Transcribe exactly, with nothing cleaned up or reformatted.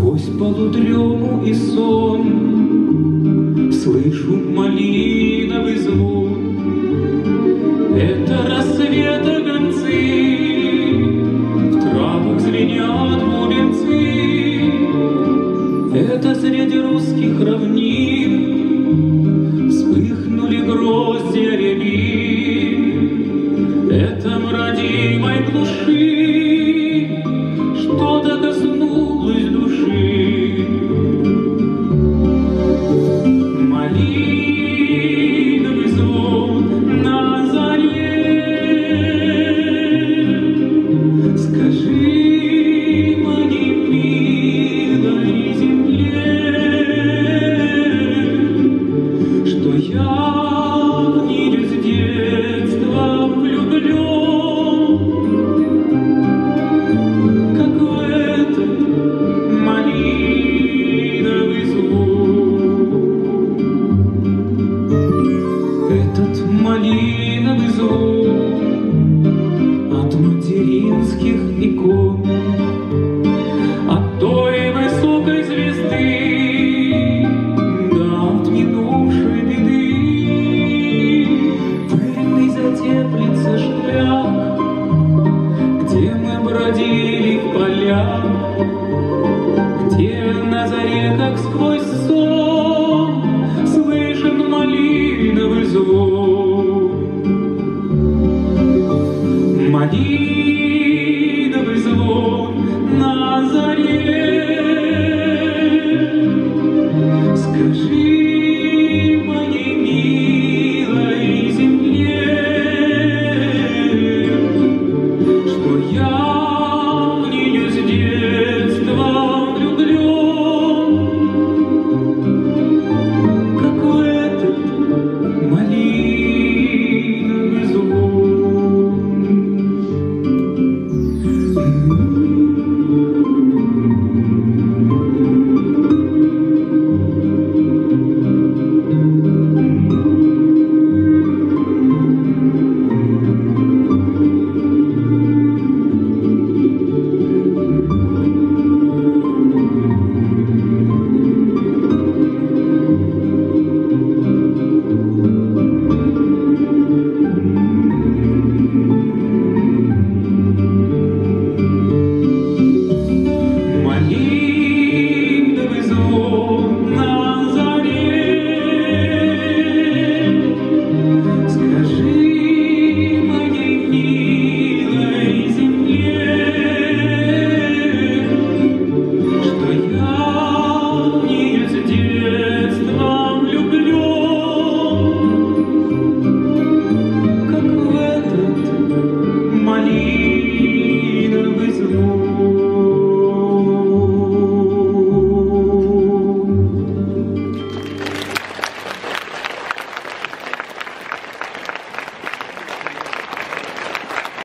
Сквозь полудрему и сон слышу малиновый звон. Это рассвета гонцы, в травах звенят бубенцы. Это среди русских равнин вспыхнули гроздья рябин. Это в родимой глуши что-то коснулось души. Малиновый звон на заре. Скажи моей милой земле, что я в нее с детства влюблен, как в этот малиновый звон. Этот малиновый звон от материнских икон, от той высокой звезды, да от минувшей беды. Пыльный затеплится шлях, где мы бродили в полях, где на заре, как сквозь сон,